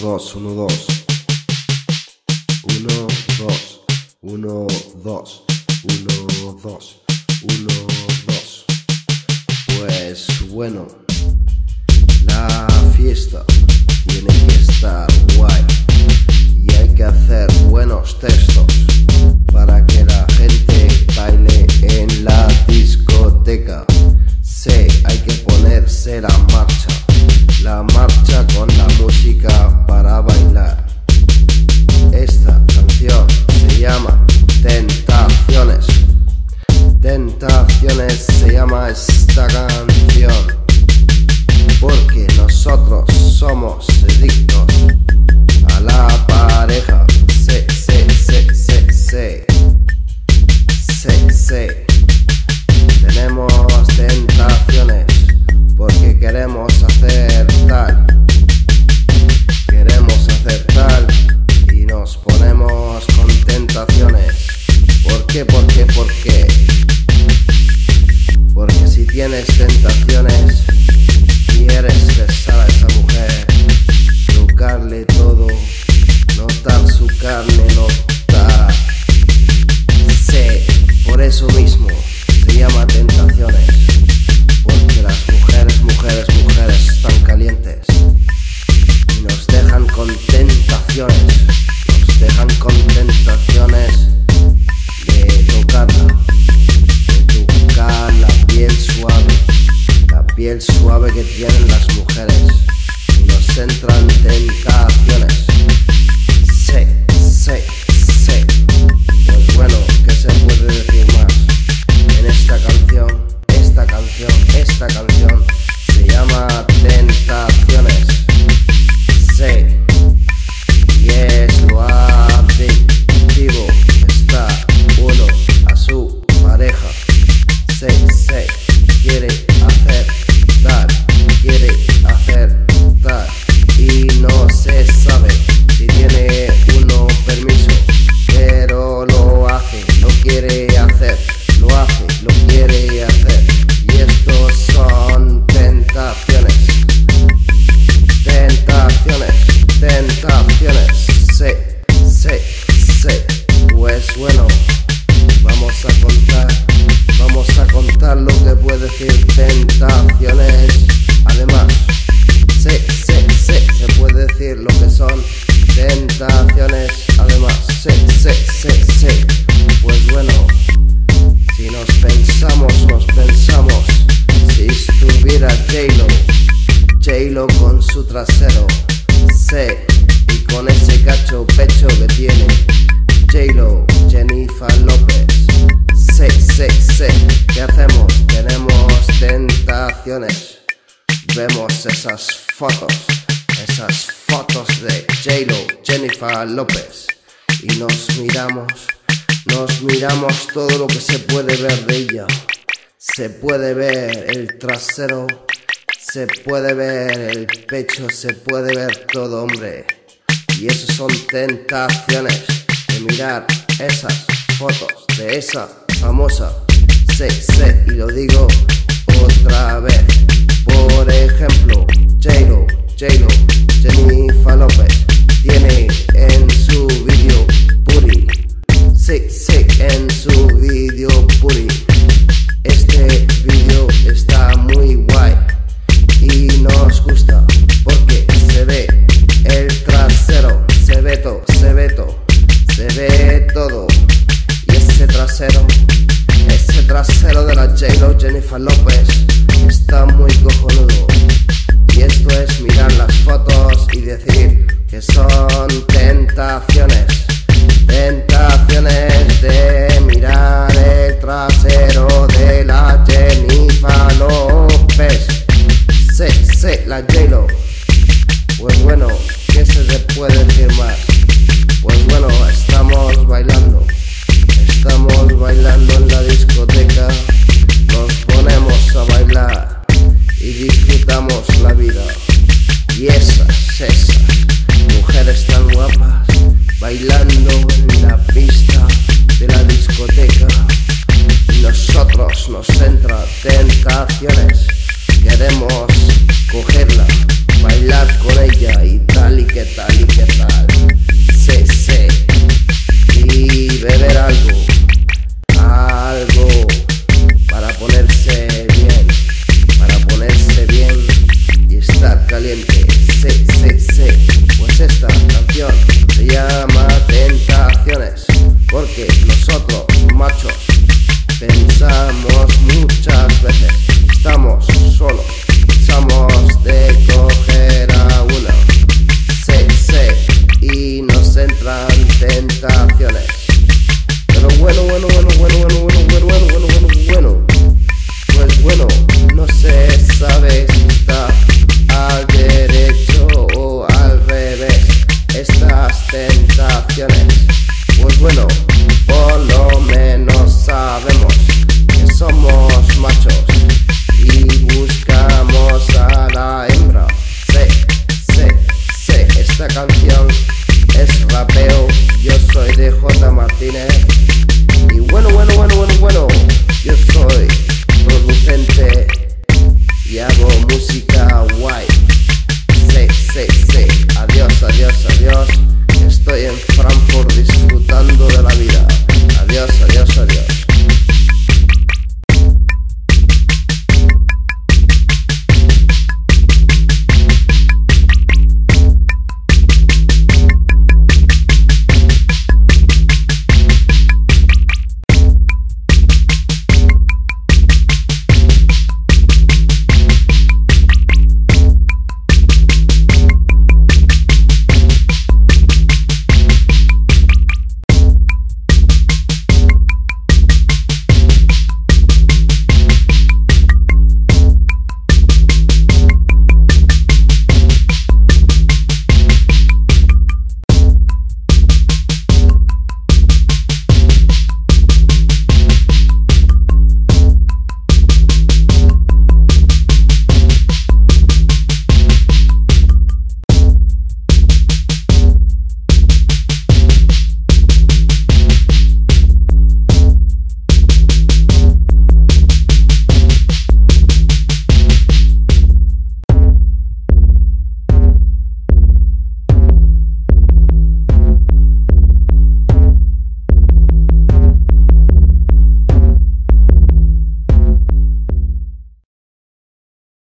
2, 1, 2. 1, 2. 1, 2. 1, 2. 1, 2. Pues bueno, la fiesta tiene que estar guay y hay que hacer buenos textos para que la gente baile en la discoteca. Sí, hay que ponerse la marcha con la música para bailar. Esta canción se llama Tentaciones. Tentaciones se llama esta canción, porque nosotros somos adictos a la pareja. Tenemos tentaciones porque queremos hacer tal y nos ponemos con tentaciones. ¿Por qué? Porque si tienes tentaciones, quieres besar a esa mujer, tocarle todo, notar su carne, notar. Sí, por eso mismo se llama tentaciones, porque las mujeres están calientes y nos dejan con tentaciones, de tocarla, de tocar la piel suave que tienen las mujeres, y nos entran tentaciones. Sí. Pues bueno, ¿qué se puede decir más? En esta canción se llama Tentaciones. Sí, y es lo adictivo. Está uno a su pareja. Sí, quiere hacer tal y no se sabe si tiene uno permiso, pero lo hace, lo quiere hacer, lo quiere hacer, y estos son tentaciones. Sí. Pues bueno, vamos a contar lo que puede decir tentaciones. Además, se puede decir lo que son tentaciones. Además, sí. Pues bueno, si nos pensamos, si estuviera J-Lo con su trasero, y con ese cacho pecho que tiene J-Lo, Jennifer López, ¿qué hacemos? Tenemos tentaciones. Vemos esas fotos de J-Lo, Jennifer López, y nos miramos todo lo que se puede ver de ella. Se puede ver el trasero, se puede ver el pecho, se puede ver todo, hombre. Y eso son tentaciones, de mirar esas fotos de esa famosa. Y lo digo otra vez. Por ejemplo, J-Lo, Jennifer López, tiene en su video Puri. En su video Puri. Este video está muy guay y nos gusta porque se ve el trasero, se ve todo. Y ese trasero de la J-Lo, Jennifer López, está muy cojonudo. Y esto es mirar las fotos y decir que son tentaciones de mirar el trasero de la Jennifer López. Sí, la J-Lo. Pues bueno, ¿qué se le puede decir más? Pues bueno, estamos bailando en la discoteca, nos ponemos a bailar y disfrutamos la vida. Y esas mujeres tan guapas bailando en la pista de la discoteca, y nosotros nos entra tentaciones. Queremos cogerla, bailar con ella y tal. tal y qué tal y qué tal. Sí, sí. Y beber algo para ponerse bien y estar caliente. Sí, sí, sí. Pues esta canción se llama Tentaciones, porque nosotros, machos, pensamos muchas veces, estamos solos, pensamos de coger a una. Sí, sí. Y nos entran tentaciones. Pero bueno, pues bueno, no se sabe si está al derecho o al revés estas tentaciones. Pues bueno, por lo menos sabemos que somos machos y buscamos a la hembra. Sí, esta canción es rapeo, yo soy de J. Martínez. Y bueno, yo soy producente y hago música guay. Sí, adiós, estoy en Frankfurt disfrutando de la vida. Adiós.